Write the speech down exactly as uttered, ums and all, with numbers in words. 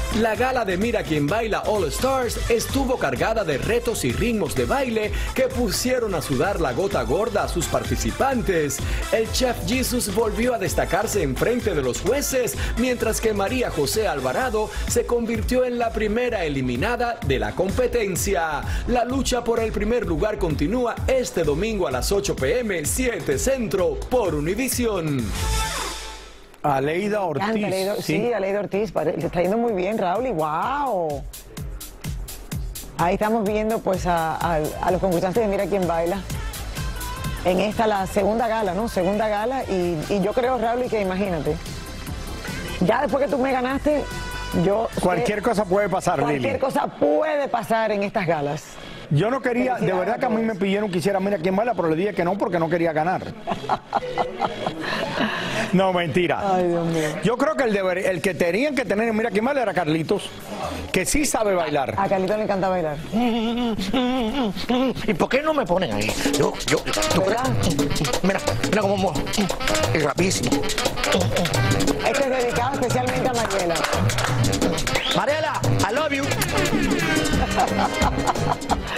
La gala de Mira Quién Baila All Stars estuvo cargada de retos y ritmos de baile que pusieron a sudar la gota gorda a sus participantes. El chef Jesus volvió a destacarse en frente de los jueces, mientras que María José Alvarado se convirtió en la primera eliminada de la competencia. La lucha por el primer lugar continúa este domingo a las ocho pe eme, siete Centro, por Univisión. Aleida Ortiz. Canta, Aleida, sí, sí, Aleida Ortiz. Le está yendo muy bien, Raúl, y wow. Ahí estamos viendo pues a, a, a los concursantes de Mira Quién Baila. En esta, la segunda gala, ¿no? Segunda gala. Y, y yo creo, Raúl, y que imagínate. Ya después que tú me ganaste, yo... Cualquier sé, cosa puede pasar, Cualquier Lili. cosa puede pasar en estas galas. Yo no quería, de verdad que a mí me pidieron que hiciera Mira Quién Baila, pero le dije que no porque no quería ganar. No, mentira. Ay, Dios mío. Yo creo que el, deber, el que tenían que tener en Mira Quién Baila era Carlitos, que sí sabe bailar. A Carlitos le encanta bailar. ¿Y por qué no me ponen ahí? Yo, yo, ¿tú crees? Mira, mira cómo muevo. Es rapidísimo. Este es dedicado especialmente a Mariela. Mariela, I love you.